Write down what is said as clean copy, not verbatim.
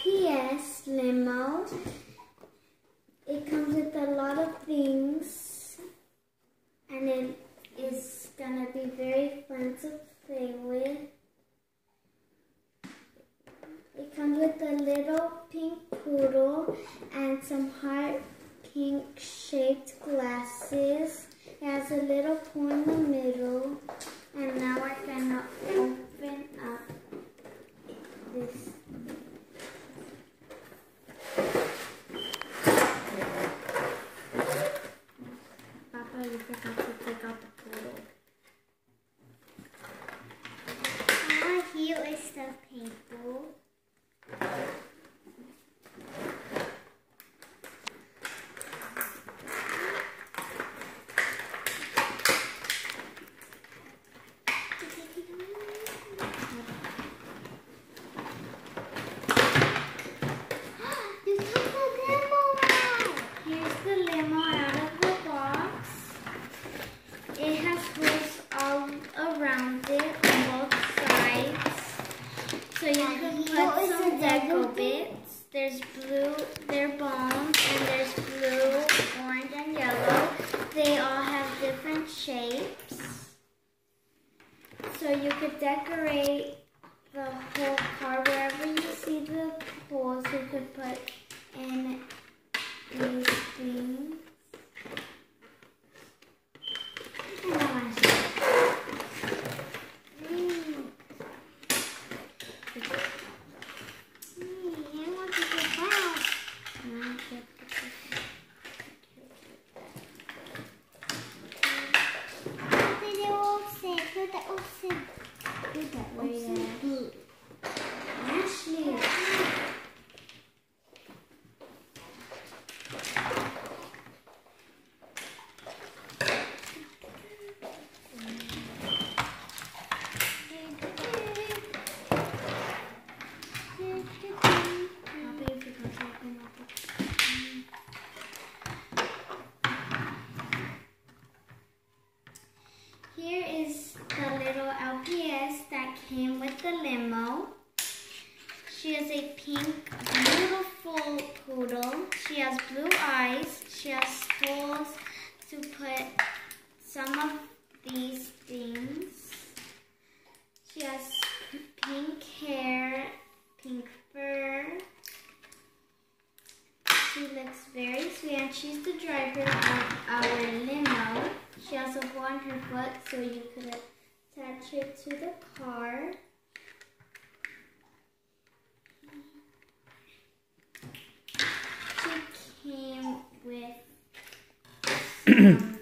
LPS limo. It comes with a lot of things, and it is gonna be very fun to play with. It comes with a little pink poodle and some heart pink shaped glasses. It has a little pool in the middle, and now we're gonna open up this. Papa, you forgot to take out the poodle. Here is the people. It has holes all around it on both sides, so you can put some Deco bits. There's blue, they're bones, and there's blue, orange, and yellow. They all have different shapes, so you could decorate the whole car. Wherever you see the holes, you could put in these things. Ashley. Here is the little LPS that came with the limo. She is a pink, beautiful poodle. She has blue eyes. She has holes to put some of these things. She has pink hair, pink fur. She looks very sweet, and she's the driver of our limo. She has a hole on her foot, so you could attach it to the car. She came with